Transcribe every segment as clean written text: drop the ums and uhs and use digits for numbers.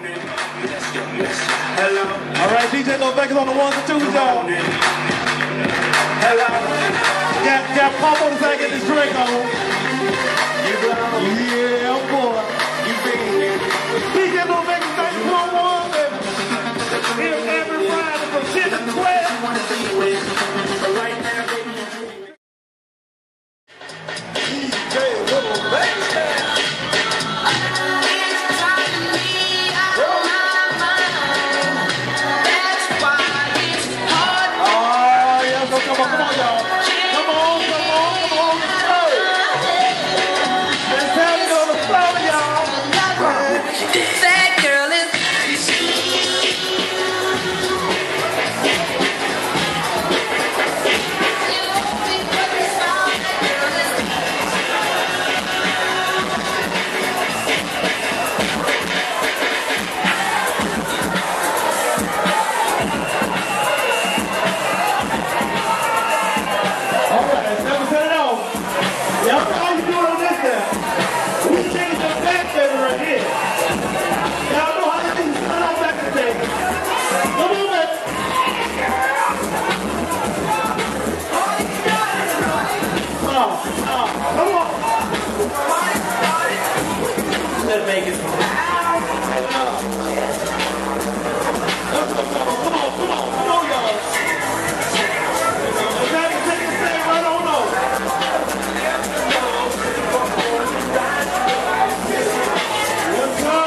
Hello. All right, DJ Novek is on the ones and twos, y'all. Hello. Got Pop on the side, get this drink on. Yeah, boy. DJ Novek is 91, baby. Here every Friday from 10 to 12. Right now, baby. DJ Novek. Come on, y'all. Come on, let's go. Let's have it on the floor, y'all. That girl is... Let's make it. Come on, y'all. Take this thing right on over. What's up?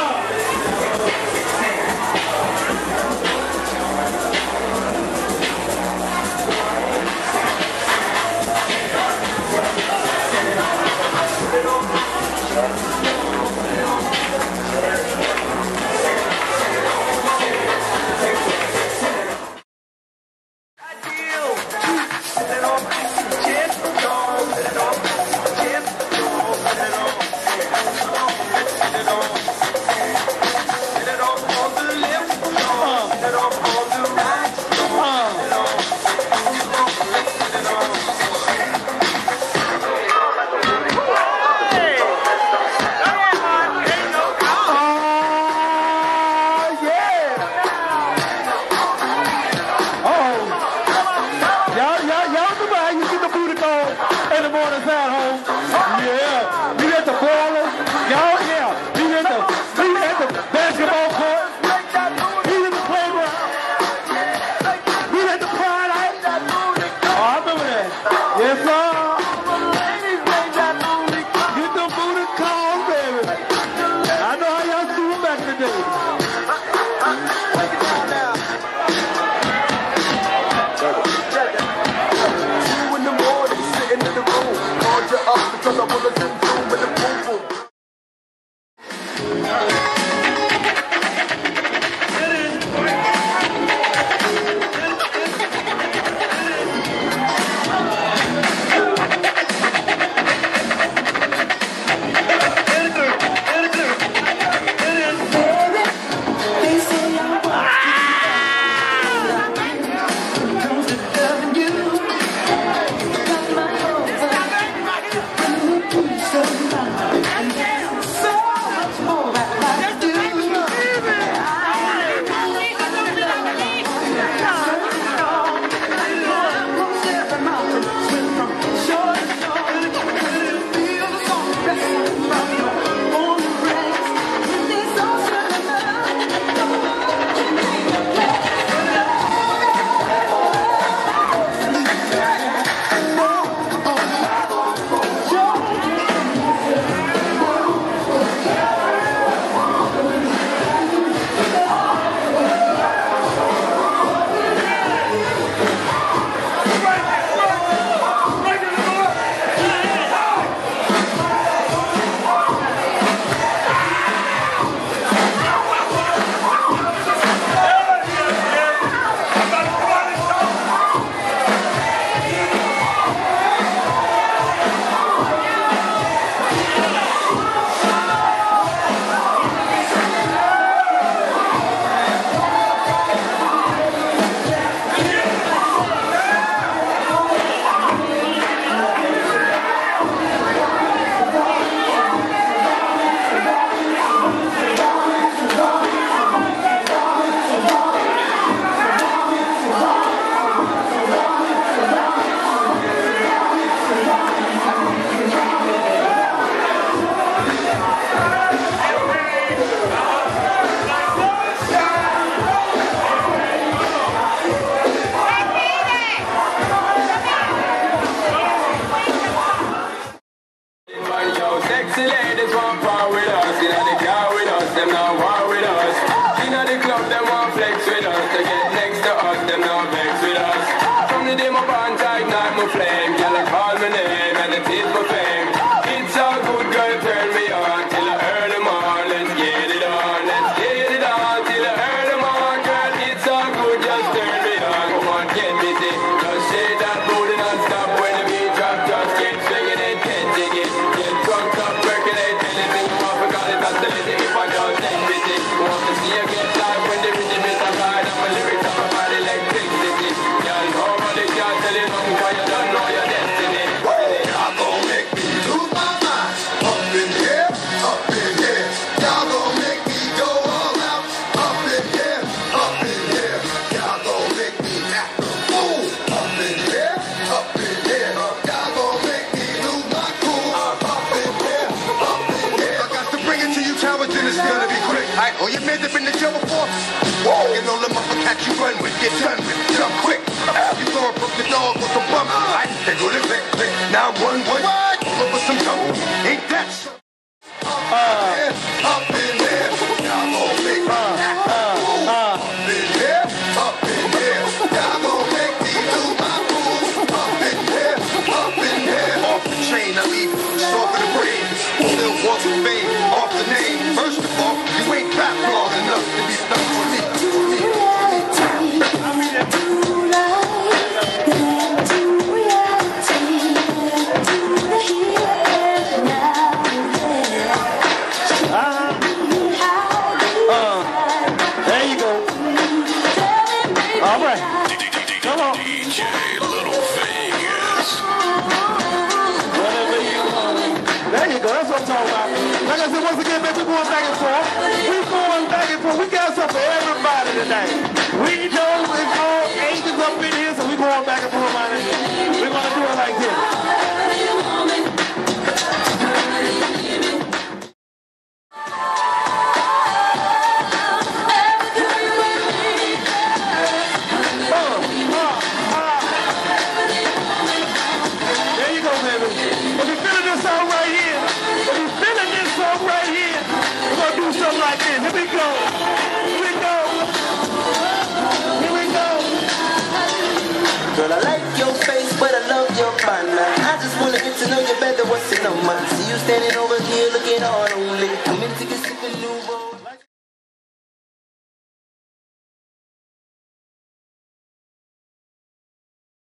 Because I wanna do with the boom boom. So much more. not war with us. Inna the club, them want flex with us. They get next to us, them not vex with us. From the day my bond tight, ignite my flame. Girl, I call my name and it is my fame. It's all good, girl, turn me on till I earn them on. Let's get it on, let's get it on till I earn them on. Girl, it's all good, just turn me on. Come on, get busy, just shake that booty non-stop. When the beat drop, just keep swinging it, can't dig it. Get drunk up, percolate, anything you want, forgot it, that's the limit. If I don't take busy, want to see you get live when the rhythm is a ride. I'm a lyrics up about electricity. Girl, nobody can tell you nothing, cause you don't know your destiny. Y'all gon' make me lose my mind. Up in here, up in here. Y'all gon' make me go all out. Up in here, up in here. Y'all gon' make me act a fool. Up in here, up in here. Y'all gon' make me lose my cool. Up in here, up in here. I got to bring it to you, challenge, and it's gonna be quick. Alright, all your men have been in jail before. Whoa, you know them up and catch you run with, get done with, jump quick. You throw a broke the dog with some bump. Alright, they go to click, click. Now one, what? Over for some trouble. Ain't that so? Up in here, y'all gon' make me act a fool. Up in here, up in here. Y'all gon' make me lose my cool. Up in here, up in here. Off the chain, I leave soft in the brain. Still walk with fame, off the name. First of all, you ain't rap long enough to be stuck for me. There you go. All right. Come on. DJ Little Vegas. Whatever you want. There you go. That's what I'm talking about. Like I said, once again, man, we're going back and forth. We're going back and forth. We got something for everybody tonight. We know it's all ages up in here, so we're going back and forth, man. We're going to do it like this. There you go, baby. If you're feeling this song right here, if you're feeling this song right here, we're going to do something like this. Here we go. Here we go. Here we go. Girl, I like your face, but I love your partner. I just wanna get to know you better. What's in the mind? See you standing over here looking hard only. I'm in to get sick of new